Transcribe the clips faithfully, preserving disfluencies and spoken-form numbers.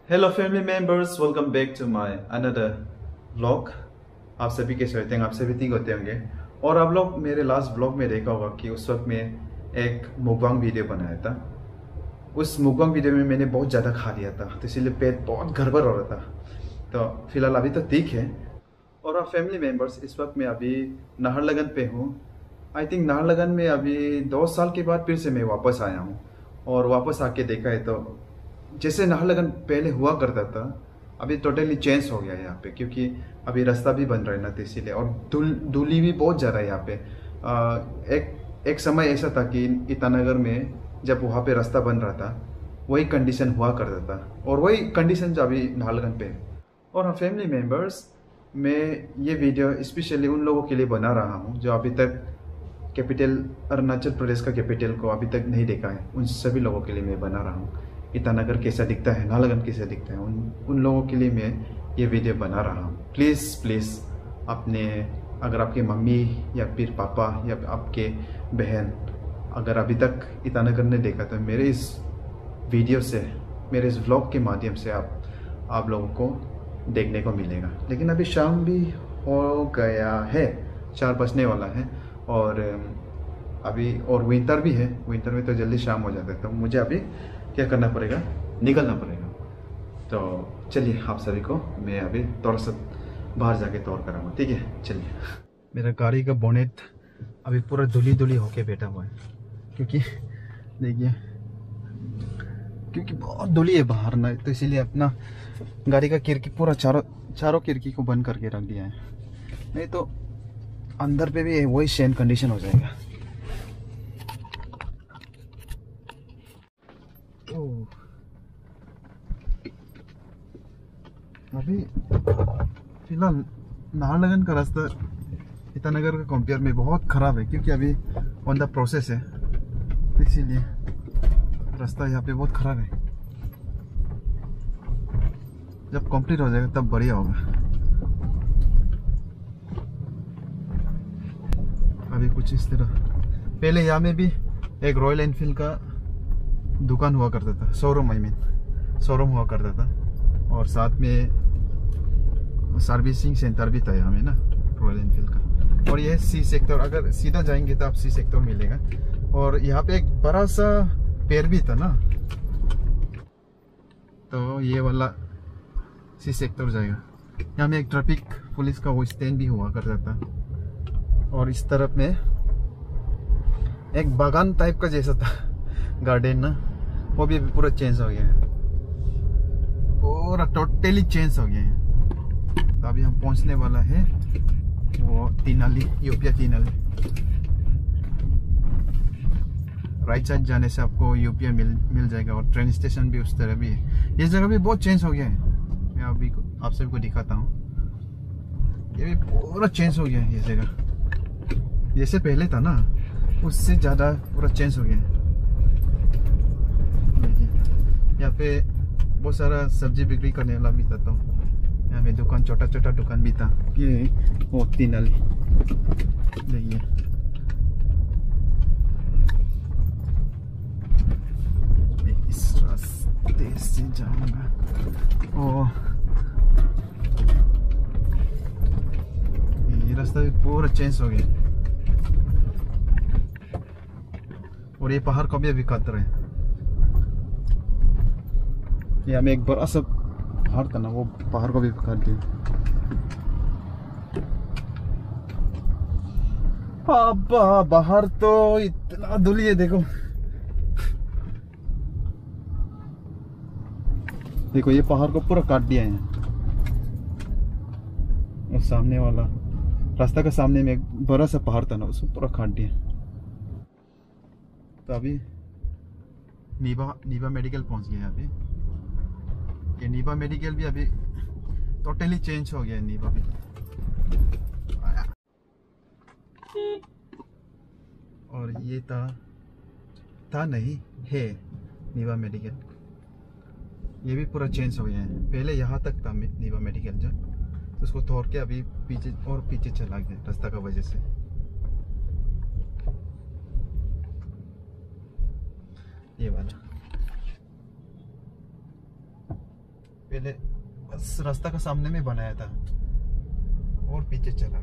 Hello family members, welcome back to my another vlog. आप सभी कैसे होते हैं? आप सभी ठीक होते होंगे। और आप लोग मेरे लास्ट व्लॉग में देखा होगा कि उस वक्त मैं एक मुकबांग वीडियो बनाया था। उस मुकबांग वीडियो में मैंने बहुत ज़्यादा खा लिया था, तो इसीलिए पेट बहुत गड़बड़ हो रहा था। तो फिलहाल अभी तो ठीक है। और आप फैमिली मेंबर्स, इस वक्त मैं अभी नाहरलगन पे हूँ। आई थिंक नाहरलगन में अभी दो साल के बाद फिर से मैं वापस आया हूँ। और वापस आके देखा है तो जैसे नाहरलगन पहले हुआ करता था, अभी टोटली चेंज हो गया है यहाँ पे, क्योंकि अभी रास्ता भी बन रहा है ना, तो इसीलिए। और धूल धूली भी बहुत ज़्यादा है यहाँ पे। आ, एक एक समय ऐसा था कि ईटानगर में जब वहाँ पे रास्ता बन रहा था, वही कंडीशन हुआ करता था, और वही कंडीशन जो अभी नाहरलगन पे है। और हाँ फैमिली मेम्बर्स, मैं ये वीडियो स्पेशली उन लोगों के लिए बना रहा हूँ जो अभी तक कैपिटल अरुणाचल प्रदेश का कैपिटल को अभी तक नहीं देखा है। उन सभी लोगों के लिए मैं बना रहा हूँ। ईटानगर कैसा दिखता है, नाहरलगन कैसा दिखता है, उन उन लोगों के लिए मैं ये वीडियो बना रहा हूँ। प्लीज़ प्लीज़ अपने, अगर आपके मम्मी या फिर पापा या आपके बहन अगर अभी तक ईटानगर ने देखा, तो मेरे इस वीडियो से, मेरे इस व्लॉग के माध्यम से आप आप लोगों को देखने को मिलेगा। लेकिन अभी शाम भी हो गया है, चार बजने वाला है। और अभी और विंटर भी है, विंटर में तो जल्दी शाम हो जाता है। तो मुझे अभी क्या करना पड़ेगा, निकलना पड़ेगा। तो चलिए, आप सभी को मैं अभी थोड़ा सा बाहर जाके तौर कराऊंगा, ठीक है? चलिए। मेरा गाड़ी का बोनेट अभी पूरा धुली धुली होके बैठा हुआ है, क्योंकि देखिए, क्योंकि बहुत धुली है बाहर ना, तो इसीलिए अपना गाड़ी का खिड़की पूरा चारों चारों खिड़की को बंद करके रख दिया है। नहीं तो अंदर पे भी वही सेम कंडीशन हो जाएगा। अभी फिलहाल नाहरलगन का रास्ता ईटानगर का कंपेयर में बहुत ख़राब है, क्योंकि अभी ऑन द प्रोसेस है, इसीलिए रास्ता यहाँ पे बहुत ख़राब है। जब कंप्लीट हो जाएगा तब बढ़िया होगा। अभी कुछ इस तरह, पहले यहाँ में भी एक रॉयल एनफील्ड का दुकान हुआ करता था, शोरूम, आई मीन शोरूम हुआ करता था। और साथ में सर्विसिंग सेंटर भी था यहाँ में ना, रॉयल एनफील्ड का। और ये सी सेक्टर, अगर सीधा जाएंगे तो आप सी सेक्टर मिलेगा। और यहाँ पे एक बड़ा सा पेड़ भी था ना, तो ये वाला सी सेक्टर जाएगा। यहाँ में एक ट्रैफिक पुलिस का वो स्टैंड भी हुआ करता था। और इस तरफ में एक बागान टाइप का जैसा था, गार्डन ना, वो भी पूरा चेंज हो गया है, पूरा टोटली चेंज हो गया है। तो अभी हम पहुंचने वाला है वो तीनाली, यूपिया तीनाली। राइट साइड जाने से आपको यूपिया मिल मिल जाएगा, और ट्रेन स्टेशन भी उस तरह भी है। ये जगह भी बहुत चेंज हो गया है, मैं अभी आप सबको दिखाता हूँ। ये भी पूरा चेंज हो गया है, ये जगह जैसे पहले था ना, उससे ज़्यादा पूरा चेंज हो गया है। यहाँ पे बहुत सारा सब्जी बिक्री करने वाला भी था, तो यहाँ में दुकान, छोटा छोटा दुकान भी था। ये वो तीनाली देखिए, इस रास्ते से जाऊंगा। ओ ये रास्ता भी पूरा चेंज हो गया। और ये पहाड़ को भी अभी काट रहे हैं। यहाँ में एक बड़ा सा पहाड़ था ना, वो पहाड़ को भी काट दिया। अब्बा बाहर तो इतना धूली है, देखो देखो, ये पहाड़ को पूरा काट दिया है। और सामने वाला रास्ता का सामने में एक बड़ा सा पहाड़ था ना, उसको पूरा काट दिया। तो अभी नीबा नीबा मेडिकल पहुंच गया है। अभी ये नीबा मेडिकल भी अभी टोटली चेंज हो गया है। नीबा भी और ये था था नहीं है नीबा मेडिकल, ये भी पूरा चेंज हो गया है। पहले यहाँ तक था नीबा मेडिकल, जो उसको तोड़ के अभी पीछे और पीछे चला गया रास्ता का वजह से। ये वाला पहले बस रास्ता का सामने में बनाया था और पीछे चला।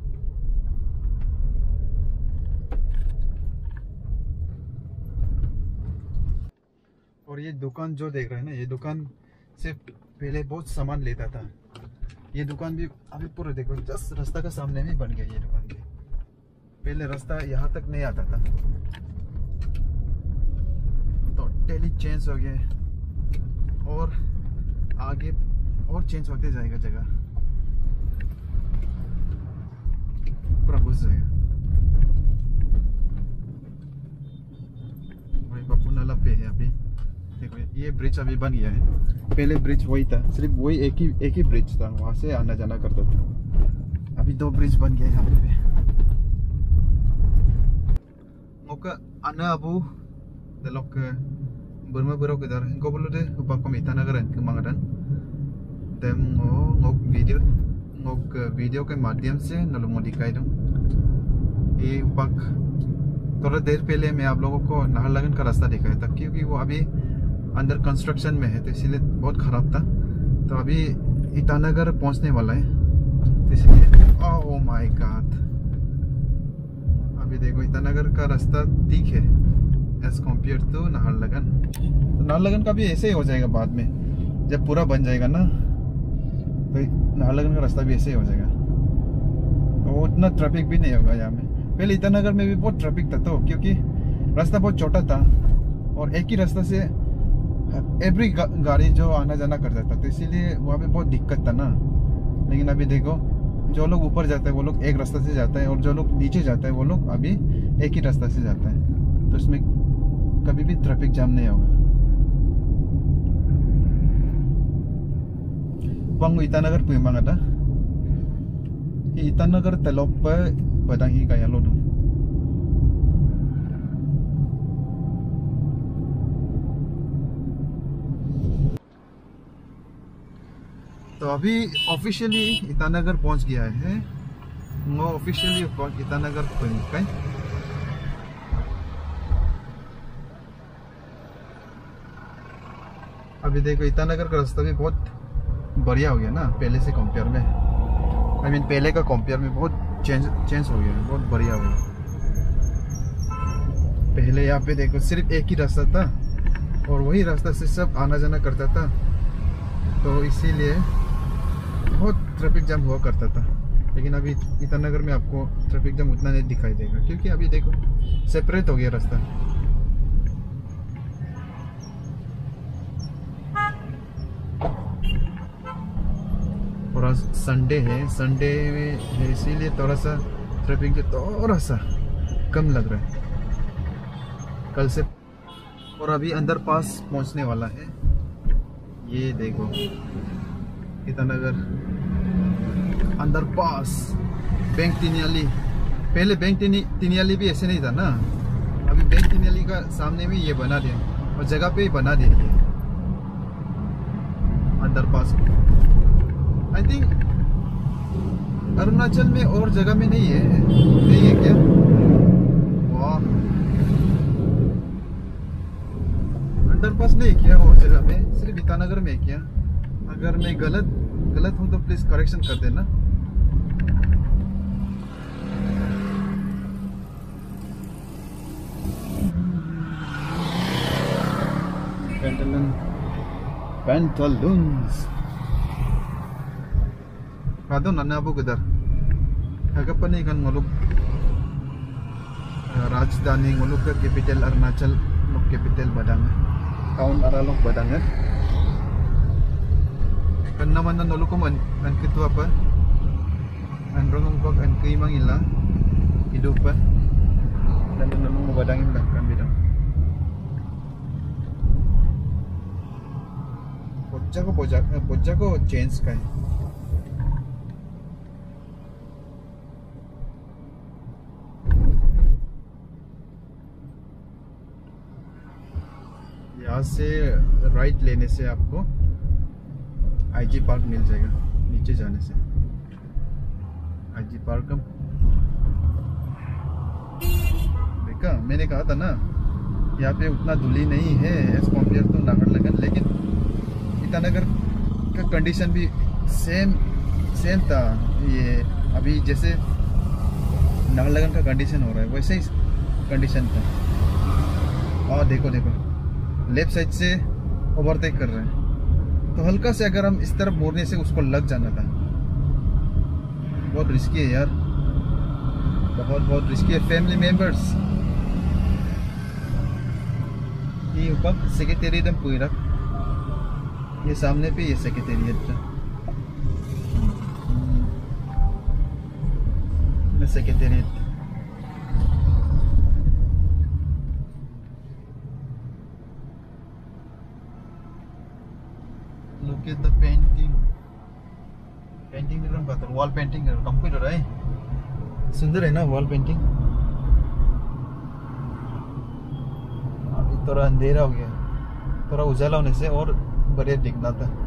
और ये दुकान जो देख रहे हैं ना, ये दुकान से पहले बहुत सामान लेता था। ये दुकान भी अभी पूरा देखो जस्ट रास्ता का सामने में बन गया। ये दुकान भी पहले रास्ता यहाँ तक नहीं आता था, टोटली चेंज हो गया और आगे और चेंज होते जाएगा, जगह पूरा घुस जाएगा। वही बापू नाला पे है अभी देखो, ये ब्रिज अभी बन गया है। पहले ब्रिज वही था, सिर्फ वही एक ही एक ही ब्रिज था, वहां से आना जाना करता था। अभी दो ब्रिज बन गया यहाँ पे। Ngoka ana abu delok ke berma berok kedar engko perlu deh upah komita nagaran ke mangadan dem ngo ngok video ngok video के माध्यम से नलुमो दिखाई दूं। ये उपक थोड़ा देर पहले मैं आप लोगों को नाहरलगुन का रास्ता दिखाया था, क्योंकि वो अभी अंडर कंस्ट्रक्शन में है तो इसीलिए बहुत ख़राब था। तो अभी ईटानगर पहुंचने वाला है, तो इसलिए ओह माय गॉड, अभी देखो ईटानगर का रास्ता ठीक है एज कम्पेयर टू नाहरलगुन। तो नाहरलगुन का भी ऐसे ही हो जाएगा बाद में, जब पूरा बन जाएगा ना, तो नाहरलगुन का रास्ता भी ऐसे ही हो जाएगा। तो उतना ट्रैफिक भी नहीं होगा यहाँ में। पहले ईटानगर में भी बहुत ट्रैफिक था, तो क्योंकि रास्ता बहुत छोटा था और एक ही रास्ता से एवरी गा, गाड़ी जो आना जाना करता था, तो इसीलिए वहाँ पे बहुत दिक्कत था ना। लेकिन अभी देखो जो लोग ऊपर जाते हैं वो लोग एक रास्ता से जाता है और जो लोग नीचे जाता है वो लोग अभी एक ही रास्ता से जाता है, तो इसमें कभी भी ट्रैफिक जाम नहीं होगा। Pang Itanagar puimang ada. Itanagar telop pa badang hi kaya lo no. तो अभी ऑफिशियली ईटानगर पहुंच गया है। वो ऑफिशियली ईटानगर पहुंच गए। अभी देखो ईटानगर का रास्ता भी बहुत बढ़िया हो गया ना पहले से कंपेयर में। आई मीन पहले का कंपेयर में बहुत चेंज चेंज हो गया, बहुत बढ़िया हो गया। पहले यहाँ पे देखो सिर्फ एक ही रास्ता था और वही रास्ता से सब आना जाना करता था, तो इसीलिए बहुत ट्रैफिक जाम हुआ करता था। लेकिन अभी ईटानगर में आपको ट्रैफिक जाम उतना नहीं दिखाई देगा, क्योंकि अभी देखो सेपरेट हो गया रास्ता। और आज संडे है, संडे में है इसीलिए थोड़ा सा ट्रैफिक जो थोड़ा सा कम लग रहा है कल से। और अभी अंदर पास पहुंचने वाला है। ये देखो ईटानगर अंदर पास, बैंक तिनियाली। पहले बैंक तिनियाली भी ऐसे नहीं था ना, अभी बैंक तिनियाली का सामने में ये बना दिया और जगह पे ही बना दिया ये अंदर पास। आई थिंक अरुणाचल में और जगह में नहीं है, नहीं है क्या? वाह, अंडरपास नहीं किया और जगह में, सिर्फ ईटानगर में किया। अगर मैं गलत गलत हूँ तो प्लीज करेक्शन कर देना। पेंटलन पेंटलून्स Kado nana abu gedar. Agak pa ni kan ngolok Rajdhani ngolok ke capital Arunachal, ngolok capital Badang. Kaun aralok Badang kan. Kan naman na ngolok ko man kan kitu apa? An rongong ko kan kaimang ila hidup pa. Dan nulung mo Badangin lang kan bidang. Pojja ko pojja pojja ko change kai. यहाँ से right लेने से आपको IG park मिल जाएगा, नीचे जाने से IG park. देखा मैंने कहा था ना यहाँ पे उतना धूली नहीं है एज कम्पेयर टू नाहरलगुन, लेकिन ईटानगर का कंडीशन भी सेम सेम था। ये अभी जैसे नाहरलगुन का कंडीशन हो रहा है वैसे ही कंडीशन था। और देखो देखो लेफ्ट साइड से ओवरटेक कर रहे हैं, तो हल्का से अगर हम इस तरफ मोड़ने से उसको लग जाना था। बहुत रिस्की है यार, बहुत बहुत रिस्की है। फैमिली मेंबर्स ये ऊपर सेक्रेटेरिएट में पूरा ये सामने पे ये सेक्रेटेरिएट में secretariat look at the painting painting भी रंग पाता वॉल पेंटिंग कंप्लीट हो रहा है। सुंदर है ना वॉल पेंटिंग। अभी थोड़ा अंधेरा हो गया, थोड़ा उजाला होने से और बढ़िया दिखना था।